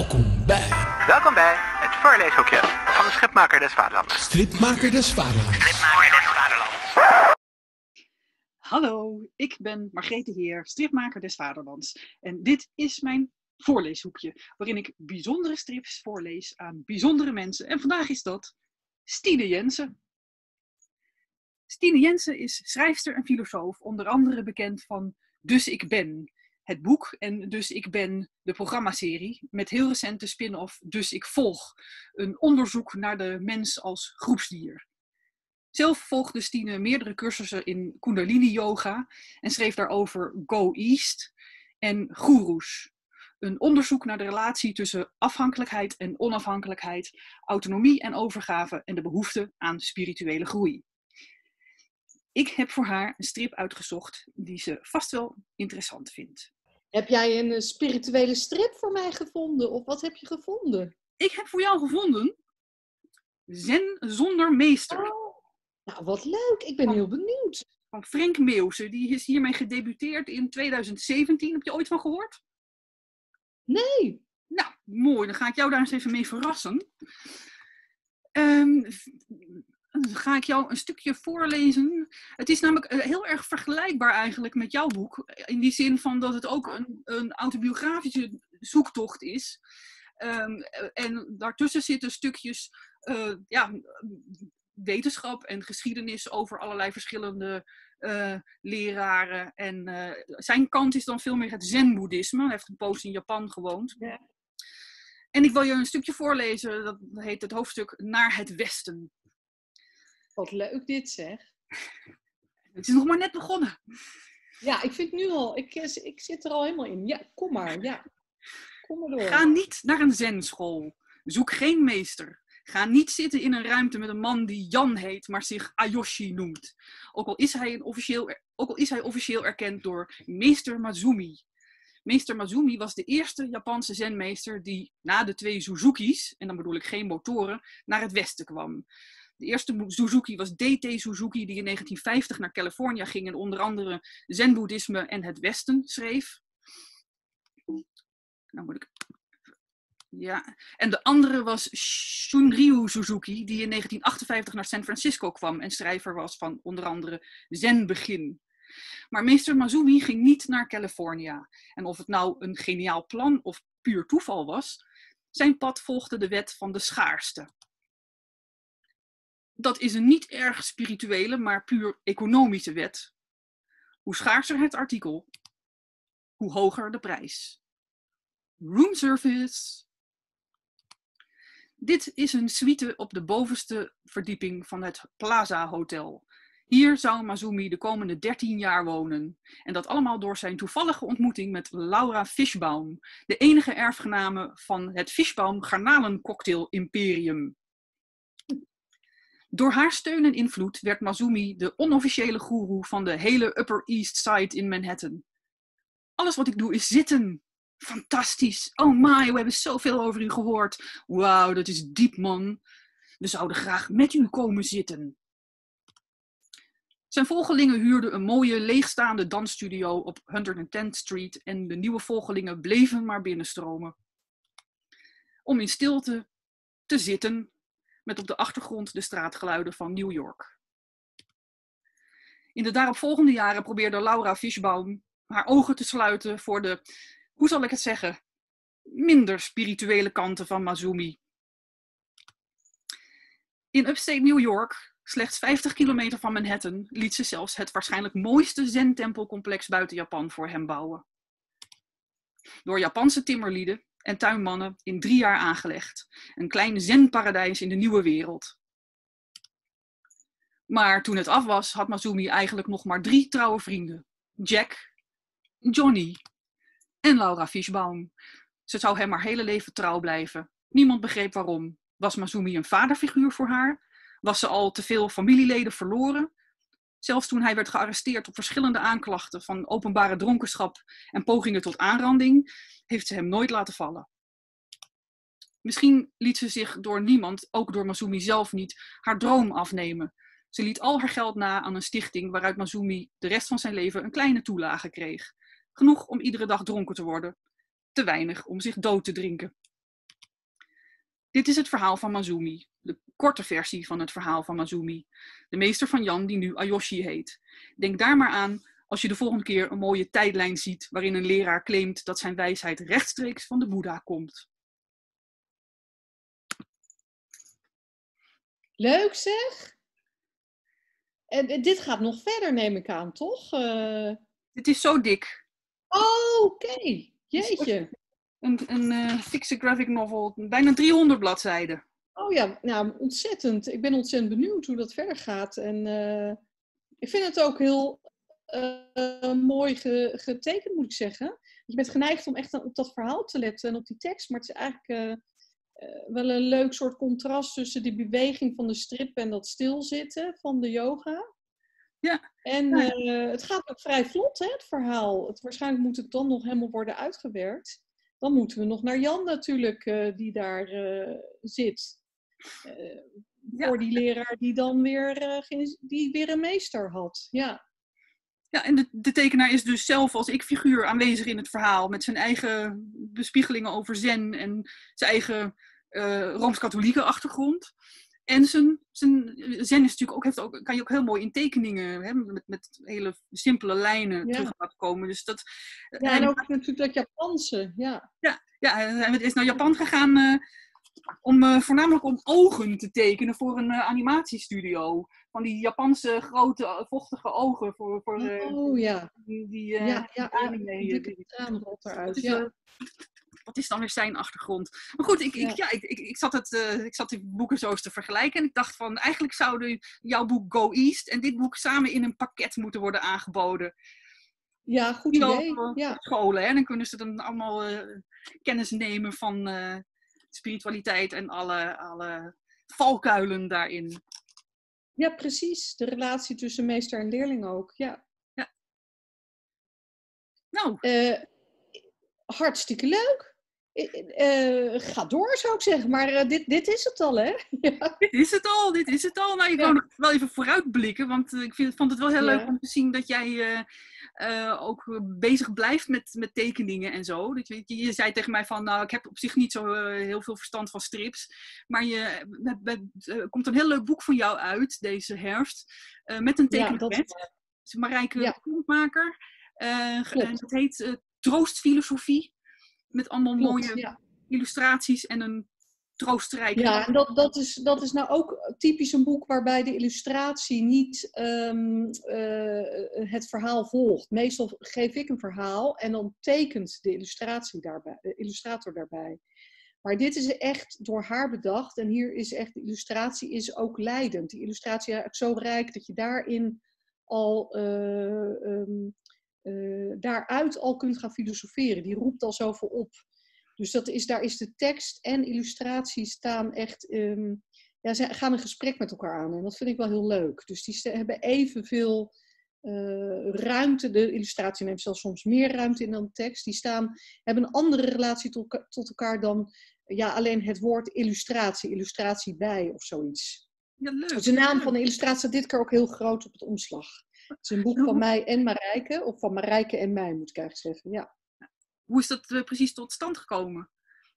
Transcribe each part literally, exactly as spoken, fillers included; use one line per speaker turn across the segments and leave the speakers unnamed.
Welkom bij...
Welkom bij het voorleeshokje van de Stripmaker des Vaderlands.
Stripmaker des Vaderlands.
Stripmaker des Vaderlands.
Hallo, ik ben Margrethe Heer, stripmaker des Vaderlands. En dit is mijn voorleeshoekje, waarin ik bijzondere strips voorlees aan bijzondere mensen. En vandaag is dat Stine Jensen. Stine Jensen is schrijfster en filosoof, onder andere bekend van Dus ik ben, het boek, en Dus ik ben, de programmaserie, met heel recente spin-off Dus ik volg, een onderzoek naar de mens als groepsdier. Zelf volgde Stine meerdere cursussen in Kundalini Yoga en schreef daarover Go East en Goeroes. Een onderzoek naar de relatie tussen afhankelijkheid en onafhankelijkheid, autonomie en overgave en de behoefte aan spirituele groei. Ik heb voor haar een strip uitgezocht die ze vast wel interessant vindt.
Heb jij een spirituele strip voor mij gevonden? Of wat heb je gevonden?
Ik heb voor jou gevonden Zen zonder meester.
Oh, nou, wat leuk. Ik ben
Van,
heel benieuwd.
Van Frank Meeuwse. Die is hiermee gedebuteerd in tweeduizend zeventien. Heb je ooit van gehoord?
Nee.
Nou, mooi. Dan ga ik jou daar eens even mee verrassen. Um, dan ga ik jou een stukje voorlezen. Het is namelijk heel erg vergelijkbaar eigenlijk met jouw boek. In die zin van dat het ook een, een autobiografische zoektocht is. Um, en daartussen zitten stukjes uh, ja, wetenschap en geschiedenis over allerlei verschillende uh, leraren. En uh, zijn kant is dan veel meer het zen-boeddhisme. Hij heeft een poos in Japan gewoond.
Ja.
En ik wil je een stukje voorlezen. Dat heet het hoofdstuk Naar het Westen.
Wat leuk dit, zeg.
Het is nog maar net begonnen.
Ja, ik vind nu al, ik, ik zit er al helemaal in. Ja, kom maar, ja. Kom maar door.
Ga niet naar een zenschool. Zoek geen meester. Ga niet zitten in een ruimte met een man die Jan heet, maar zich Ayoshi noemt. Ook al is hij, een officieel, ook al is hij officieel erkend door meester Mazumi. Meester Mazumi was de eerste Japanse zenmeester die na de twee Suzuki's, en dan bedoel ik geen motoren, naar het westen kwam. De eerste Suzuki was D T Suzuki, die in negentien vijftig naar Californië ging en onder andere zen-boeddhisme en het westen schreef. Nou moet ik... Ja. En de andere was Shunryu Suzuki, die in negentien achtenvijftig naar San Francisco kwam en schrijver was van onder andere Zen-begin. Maar meester Mazumi ging niet naar California. En of het nou een geniaal plan of puur toeval was, zijn pad volgde de wet van de schaarste. Dat is een niet erg spirituele, maar puur economische wet. Hoe schaarser het artikel, hoe hoger de prijs. Roomservice. Dit is een suite op de bovenste verdieping van het Plaza Hotel. Hier zou Mazumi de komende dertien jaar wonen. En dat allemaal door zijn toevallige ontmoeting met Laura Fischbaum, de enige erfgename van het Fischbaum Garnalencocktail Imperium. Door haar steun en invloed werd Mazumi de onofficiële goeroe van de hele Upper East Side in Manhattan. Alles wat ik doe is zitten. Fantastisch. Oh my, we hebben zoveel over u gehoord. Wauw, dat is diep, man. We zouden graag met u komen zitten. Zijn volgelingen huurden een mooie leegstaande dansstudio op honderdtiende Street en de nieuwe volgelingen bleven maar binnenstromen. Om in stilte te zitten, met op de achtergrond de straatgeluiden van New York. In de daaropvolgende jaren probeerde Laura Fischbaum haar ogen te sluiten voor de, hoe zal ik het zeggen, minder spirituele kanten van Mazumi. In upstate New York, slechts vijftig kilometer van Manhattan, liet ze zelfs het waarschijnlijk mooiste zen-tempelcomplex buiten Japan voor hem bouwen. Door Japanse timmerlieden en tuinmannen in drie jaar aangelegd. Een klein zen-paradijs in de nieuwe wereld. Maar toen het af was, had Mazumi eigenlijk nog maar drie trouwe vrienden. Jack, Johnny en Laura Fischbaum. Ze zou hem haar hele leven trouw blijven. Niemand begreep waarom. Was Mazumi een vaderfiguur voor haar? Was ze al te veel familieleden verloren? Zelfs toen hij werd gearresteerd op verschillende aanklachten van openbare dronkenschap en pogingen tot aanranding, heeft ze hem nooit laten vallen. Misschien liet ze zich door niemand, ook door Mazumi zelf niet, haar droom afnemen. Ze liet al haar geld na aan een stichting waaruit Mazumi de rest van zijn leven een kleine toelage kreeg. Genoeg om iedere dag dronken te worden. Te weinig om zich dood te drinken. Dit is het verhaal van Mazumi. De korte versie van het verhaal van Mazumi. De meester van Jan die nu Ayoshi heet. Denk daar maar aan als je de volgende keer een mooie tijdlijn ziet waarin een leraar claimt dat zijn wijsheid rechtstreeks van de Boeddha komt.
Leuk zeg! En, en dit gaat nog verder, neem ik aan, toch? Uh...
Het is zo dik.
Oh, oké. Okay. Jeetje.
Een, een uh, fikse graphic novel. Bijna driehonderd bladzijden.
Oh ja, nou ontzettend. Ik ben ontzettend benieuwd hoe dat verder gaat. En uh, ik vind het ook heel uh, mooi ge, getekend, moet ik zeggen. Je bent geneigd om echt op dat verhaal te letten en op die tekst. Maar het is eigenlijk uh, uh, wel een leuk soort contrast tussen die beweging van de strip en dat stilzitten van de yoga.
Ja.
En
ja.
Uh, het gaat ook vrij vlot, hè, het verhaal. Het, waarschijnlijk moet het dan nog helemaal worden uitgewerkt. Dan moeten we nog naar Jan natuurlijk, uh, die daar uh, zit. Uh, ja. Voor die leraar die dan weer, uh, die weer een meester had. Ja,
ja en de, de tekenaar is dus zelf als ik-figuur aanwezig in het verhaal. Met zijn eigen bespiegelingen over zen en zijn eigen uh, Rooms-katholieke achtergrond. En zijn, zijn zen is natuurlijk ook, heeft ook, kan je ook heel mooi in tekeningen, hè, met, met hele simpele lijnen ja. terug laten komen. Dus dat,
ja, en, en ook natuurlijk dat Japanse. Ja,
ja, ja hij is naar Japan gegaan uh, om uh, voornamelijk om ogen te tekenen voor een uh, animatiestudio. Van die Japanse grote vochtige ogen voor, voor uh,
oh, ja.
die, die uh,
ja, ja,
anime.
Ja, die traan rolt eruit.
Is,
ja.
uh, Wat is dan weer zijn achtergrond? Maar goed, ik, ja. Ik, ja, ik, ik, ik, zat het, uh, ik zat die boeken zo eens te vergelijken. En ik dacht van, eigenlijk zouden jouw boek Go East en dit boek samen in een pakket moeten worden aangeboden.
Ja, goed idee.
Op, uh,
ja.
op scholen, hè? Dan kunnen ze dan allemaal uh, kennis nemen van uh, spiritualiteit en alle, alle valkuilen daarin.
Ja, precies. De relatie tussen meester en leerling ook, ja.
ja. Nou.
Uh, hartstikke leuk. Uh, ga door, zou ik zeggen. Maar uh, dit, dit is het al, hè?
Ja. Dit is het al, dit is het al. Nou, ik ja. wil nog wel even vooruitblikken. Want uh, ik vind, vond het wel heel ja. leuk om te zien dat jij uh, uh, ook bezig blijft met, met tekeningen en zo. Dat je, je zei tegen mij van, nou, ik heb op zich niet zo uh, heel veel verstand van strips. Maar je, met, met, uh, komt een heel leuk boek van jou uit, deze herfst. Uh, met een tekening. Ja, dat is Marijke ja. Kontmaker. Uh, en dat heet uh, Troostfilosofie. Met allemaal Klopt, mooie ja. illustraties en een troostrijke...
Ja, en dat, dat, is, dat is nou ook typisch een boek waarbij de illustratie niet um, uh, het verhaal volgt. Meestal geef ik een verhaal en dan tekent de illustratie daarbij, de illustrator daarbij. Maar dit is echt door haar bedacht en hier is echt, de illustratie is ook leidend. Die illustratie is zo rijk dat je daarin al... Uh, um, Uh, daaruit al kunt gaan filosoferen. Die roept al zoveel op. Dus dat is, daar is de tekst en illustratie staan echt... Um, ja, ze gaan een gesprek met elkaar aan. En dat vind ik wel heel leuk. Dus die hebben evenveel uh, ruimte. De illustratie neemt zelfs soms meer ruimte in dan de tekst. Die staan, hebben een andere relatie tot, tot elkaar dan ja, alleen het woord illustratie. Illustratie bij of zoiets.
Ja, leuk.
Dus de naam van de illustratie staat dit keer ook heel groot op het omslag. Het is een boek van mij en Marijke, of van Marijke en mij, moet ik eigenlijk zeggen. Ja.
Hoe is dat uh, precies tot stand gekomen?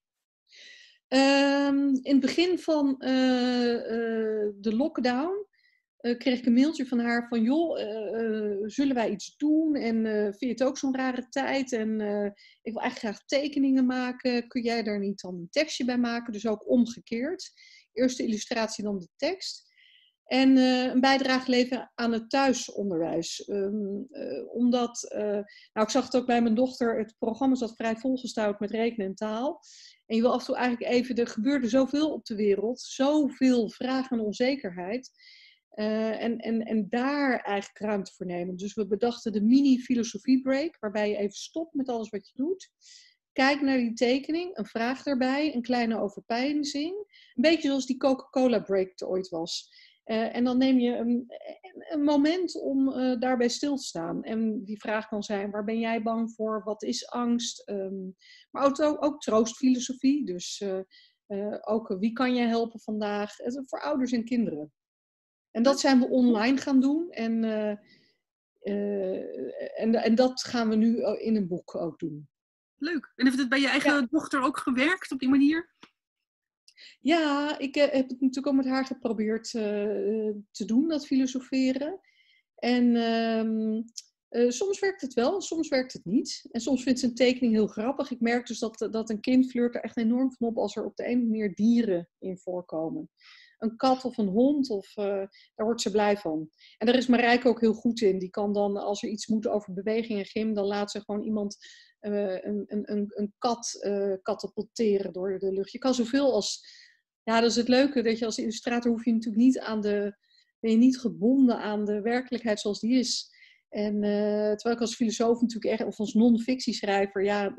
Um, in het begin van uh, uh, de lockdown uh, kreeg ik een mailtje van haar van... joh, uh, uh, zullen wij iets doen? En uh, vind je het ook zo'n rare tijd? En uh, ik wil eigenlijk graag tekeningen maken. Kun jij daar niet dan een tekstje bij maken? Dus ook omgekeerd. Eerst de illustratie, dan de tekst. En uh, een bijdrage leveren aan het thuisonderwijs. Um, uh, omdat, uh, nou ik zag het ook bij mijn dochter, het programma zat vrij volgestouwd met rekenen en taal. En je wil af en toe eigenlijk even, er gebeurde zoveel op de wereld, zoveel vragen en onzekerheid. Uh, en, en, en daar eigenlijk ruimte voor nemen. Dus we bedachten de mini-filosofie-break, waarbij je even stopt met alles wat je doet. Kijk naar die tekening, een vraag erbij, een kleine overpeinzing. Een beetje zoals die Coca-Cola-break er ooit was. Uh, en dan neem je een, een moment om uh, daarbij stil te staan. En die vraag kan zijn, waar ben jij bang voor? Wat is angst? Um, maar ook, ook troostfilosofie. Dus uh, uh, ook wie kan je helpen vandaag? Uh, voor ouders en kinderen. En dat zijn we online gaan doen. En, uh, uh, en, en dat gaan we nu in een boek ook doen.
Leuk. En heeft het bij je eigen ja. dochter ook gewerkt op die manier?
Ja, ik eh, heb het natuurlijk ook met haar geprobeerd eh, te doen, dat filosoferen. En ehm, eh, soms werkt het wel, soms werkt het niet. En soms vindt ze een tekening heel grappig. Ik merk dus dat, dat een kind flirt er echt enorm van op als er op de een of andere manier dieren in voorkomen. Een kat of een hond, of, uh, daar wordt ze blij van. En daar is Marijke ook heel goed in. Die kan dan, als er iets moet over beweging en gym, dan laat ze gewoon iemand uh, een, een, een, een kat uh, katapulteren door de lucht. Je kan zoveel als... Ja, dat is het leuke, dat je als illustrator hoef je natuurlijk niet aan de... ben je niet gebonden aan de werkelijkheid zoals die is. En uh, terwijl ik als filosoof natuurlijk echt, of als non-fictieschrijver, ja,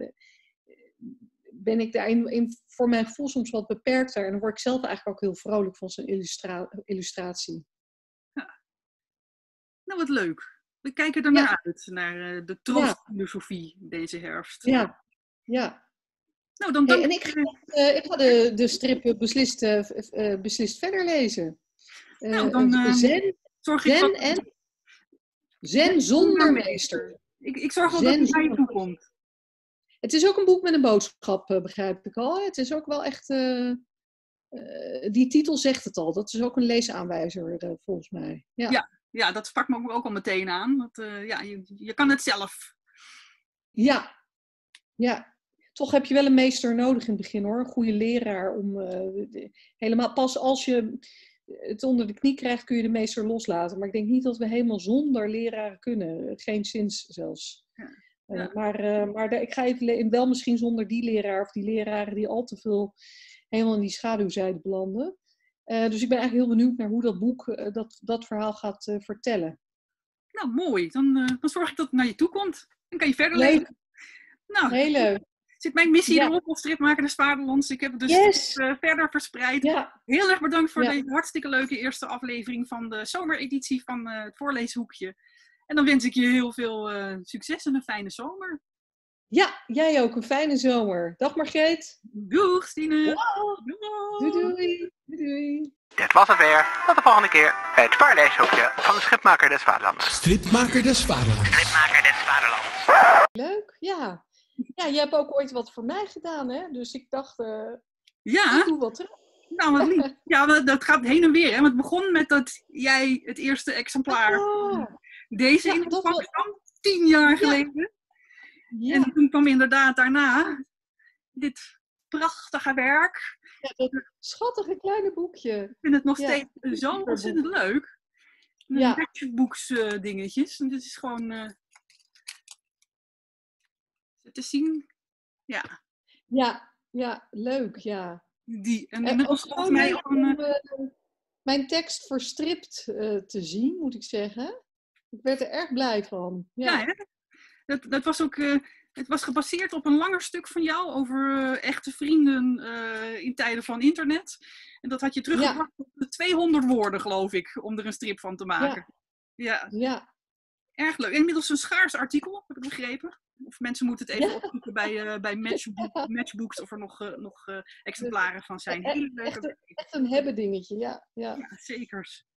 ben ik daarin in, voor mijn gevoel soms wat beperkter. En dan word ik zelf eigenlijk ook heel vrolijk van zo'n illustra- illustratie.
Ja. Nou, wat leuk. We kijken er naar
Ja.
uit, naar uh, de troostfilosofie ja. deze herfst.
Ja, ja.
Nou, dan dank
hey, en ik ga, uh, ik ga de, de strip beslist, uh, uh, beslist verder lezen. Uh,
nou, dan uh,
zen,
zorg ik
zen
dat...
en... Zen zonder meester.
Ik, ik zorg wel dat het naar je toe komt.
Het is ook een boek met een boodschap, begrijp ik al. Het is ook wel echt... Uh, uh, die titel zegt het al. Dat is ook een leesaanwijzer, uh, volgens mij. Ja.
Ja, ja, dat sprak me ook al meteen aan. Want, uh, ja, je, je kan het zelf.
Ja. Ja. Toch heb je wel een meester nodig in het begin, hoor. Een goede leraar. Om uh, de, helemaal pas als je het onder de knie krijgt, kun je de meester loslaten. Maar ik denk niet dat we helemaal zonder leraren kunnen. Geen zins zelfs. Ja. Ja. Uh, maar uh, maar de, ik ga even le- wel misschien zonder die leraar of die leraren die al te veel helemaal in die schaduwzijde belanden. Uh, dus ik ben eigenlijk heel benieuwd naar hoe dat boek uh, dat, dat verhaal gaat uh, vertellen.
Nou, mooi. Dan, uh, dan zorg ik dat het naar je toe komt. Dan kan je verder
leuk.
lezen. Nou,
heel leuk.
Zit mijn missie ja. erop als stripmaker des Vaderlands. Ik heb het dus
yes.
uh, verder verspreid.
Ja.
Heel erg bedankt voor
ja.
deze hartstikke leuke eerste aflevering van de zomereditie van uh, het voorleeshoekje. En dan wens ik je heel veel uh, succes en een fijne zomer.
Ja, jij ook. Een fijne zomer. Dag Margreet.
Doeg Stine.
Ja. Doei. Doei, doei. Doei.
Dit was het weer. Tot de volgende keer bij het voorleeshoekje van de Stripmaker des Vaderlands.
Stripmaker des Vaderlands.
Stripmaker des Vaderlands.
Leuk, ja. Ja, je hebt ook ooit wat voor mij gedaan, hè? Dus ik dacht, uh,
ja.
ik doe wat terug.
Nou, wat lief. Ja, dat gaat heen en weer. Hè? Want het begon met dat jij het eerste exemplaar
ah.
deze
ja,
in het pak kwam, tien jaar geleden.
Ja. Ja.
En toen kwam inderdaad daarna dit prachtige werk.
Ja, dat schattige kleine boekje.
Ik vind het nog
ja.
steeds zo ontzettend leuk.
Ja.
Matchbooks uh, dingetjes. En dit is gewoon uh, te zien. Ja.
Ja, ja, leuk, ja.
Die. En,
en
dat was volgens mij ook een...
om uh, mijn tekst verstript uh, te zien, moet ik zeggen. Ik werd er erg blij van. Ja,
ja hè? Dat, dat was ook... Uh, Het was gebaseerd op een langer stuk van jou over uh, echte vrienden uh, in tijden van internet. En dat had je teruggebracht ja. op de tweehonderd woorden, geloof ik, om er een strip van te maken. Ja.
ja. ja.
Erg leuk. Inmiddels een schaars artikel, heb ik begrepen. Of mensen moeten het even ja. opzoeken bij, uh, bij matchbook, Matchbooks of er nog, uh, nog uh, exemplaren van zijn.
Hele leuke echt, een, echt een hebben dingetje, ja. ja.
ja zekers.